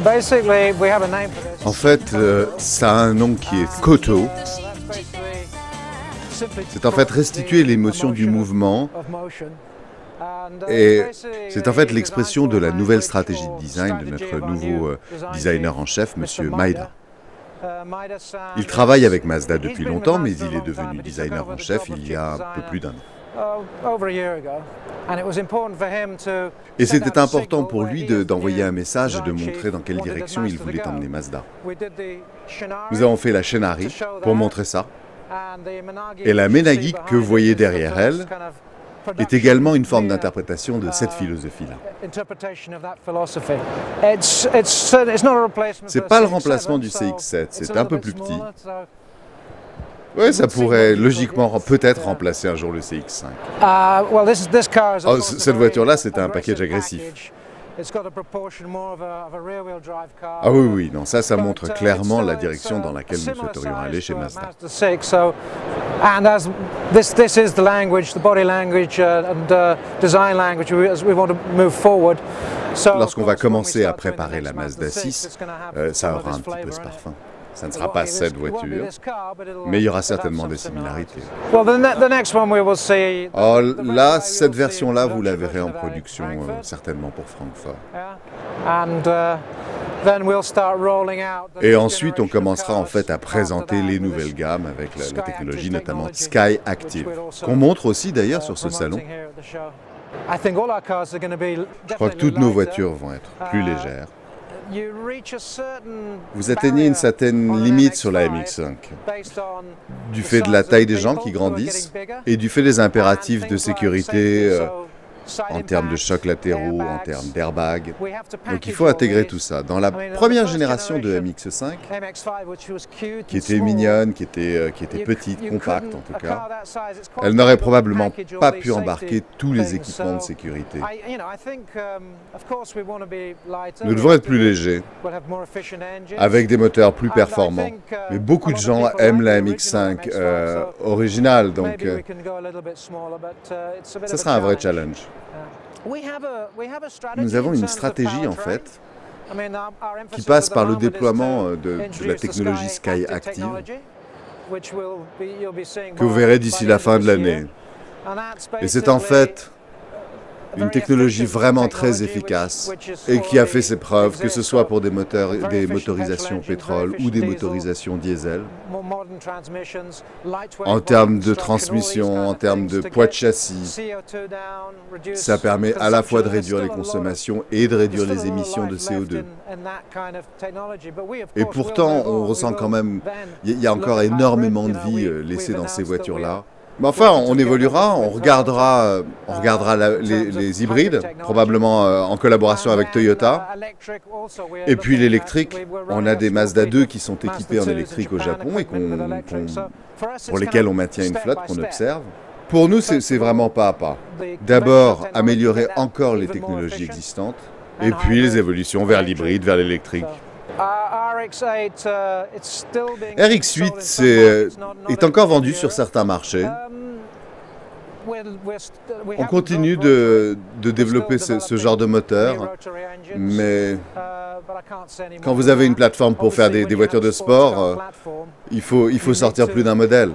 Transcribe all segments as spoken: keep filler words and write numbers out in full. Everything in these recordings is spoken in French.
En fait, euh, ça a un nom qui est koto. C'est en fait restituer l'émotion du mouvement. Et c'est en fait l'expression de la nouvelle stratégie de design de notre nouveau euh, designer en chef, M. Maeda. Il travaille avec Mazda depuis longtemps, mais il est devenu designer en chef il y a un peu plus d'un an. Et c'était important pour lui de- d'envoyer un message et de montrer dans quelle direction il voulait emmener Mazda. Nous avons fait la Shinari pour montrer ça. Et la Menagi que vous voyez derrière elle est également une forme d'interprétation de cette philosophie-là. C'est pas le remplacement du C X sept, c'est un peu plus petit. Oui, ça pourrait logiquement peut-être remplacer un jour le C X cinq. Oh, c- cette voiture-là, c'est un package agressif. Ah oui, oui, non, ça, ça montre clairement la direction dans laquelle nous souhaiterions aller chez Mazda. And as this, this is the language, the body language uh, and uh, design language we, as we want to move forward. So, Lorsqu'on va commencer à préparer la Mazda six, euh, ça aura un petit peu ce parfum. Ça ne sera pas cette voiture, mais il y aura certainement des similarités. Well, the, ne the next one we will see. Oh, là, cette version-là, vous la verrez en production euh, certainement pour Francfort. And uh, then we'll start rolling out the Et next ensuite, on generation commencera en cars fait à after présenter that les with nouvelles this gammes avec la, la Sky technologie, Active notamment technology, Sky Active, which we'll also, qu'on montre aussi d'ailleurs uh, sur ce salon. promoting here at the show. I think all our cars are going to be Je crois que toutes nos definitely voitures vont être plus Uh, légères. You reach a certain Vous atteignez une barrier certaine on an limite sur la M M X X cinq, based on du the fait de size la of taille des gens people qui who are grandissent getting bigger, et du fait des and impératifs de things like sécurité safety, euh, so side en termes de impacts, chocs latéraux, en airbags. termes d'airbag. We have to Donc il package faut all intégrer these. tout ça. Dans la I mean, on the première first génération de generation, M X cinq, M X five, which was cute qui and était small, mignonne, qui était, euh, qui était you- petite, you compacte couldn't- en tout a cas, car that size, it's quite elle n'aurait difficult to probablement package all pas these pu embarquer safety tous les things. équipements de So, sécurité. I- you know, I think, um, of course we want to be lighter, Nous we devons have être to plus be- légers, we'll have more efficient engines. avec des moteurs plus And I performants. think, uh, Mais beaucoup a de lot of gens people aiment like la the M X original cinq M X five, euh, so originale, donc maybe euh, we can go a little bit smaller, but, uh, it's a bit ça of a sera un vrai challenge. challenge. We have a- we have a strategy Nous avons in une terms of stratégie en powertrain. fait I mean, our- our qui emphasis passe at the par le moment is to déploiement euh, de, de la introduce the technologie Sky Active technology, which will be- you'll be seeing que vous by- verrez by d'ici the la end of fin de this year. l'année. And that's Et c'est en basically fait a une very technologie efficient vraiment très technology efficace which- which is et qui a fait already ses preuves, que ce exists. soit pour des moteurs, Very des efficient motorisations petrol engine, pétrole very ou des efficient motorisations diesel, More modern transmissions, lightweight en body termes de construction, all these transmission, kind en of termes things de to poids de get châssis. C O two down, reduce Ça permet à la fois de consumption. réduire les There's still a lot of- consommations et de réduire there's les still a lot of émissions de life C O left deux. in- in that kind of technology, but we, of Et course, will pourtant, move on on. ressent We quand will même, then il y a look encore at hybrid. énormément de You know, vie we- euh, laissée we've dans ces announced that we voitures-là. are Mais enfin, working on together évoluera, on with regardera, euh, on uh, regardera la- in les, terms of les hybrid hybrides, technology. probablement euh, en collaboration And avec then, Toyota. uh, electric also, we are Et puis looking at- l'électrique, we- we're on running a a des small Mazda fleet deux of qui sont Mazda équipés en twos in électrique au Japan, Japon et equipment with qu'on- electric. qu'on- So for us, pour it's lesquels kind on of maintient une step flotte by qu'on step. observe. Pour nous, c'est c'est vraiment pas à pas. The D'abord, conventional améliorer technology, get that encore les even more technologies efficient. existantes, And et puis les hybrid, évolutions vers electric. l'hybride, vers l'électrique. So, uh, R X huit, uh, it's still being R X huit sold in some c'est, markets, not- not est in- encore in vendu sur Europe. certains marchés. Um, we're- we're st- we On haven't continue dropped rotary. de, de développer ce, ce genre de moteur, mais quand vous avez une plateforme pour faire des, des voitures de sport, euh, il faut, il faut sortir plus d'un modèle.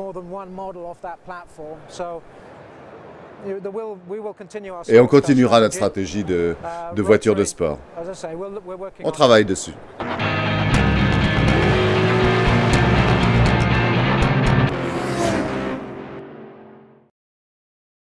Et on continuera notre stratégie de, de voitures de sport. On travaille dessus.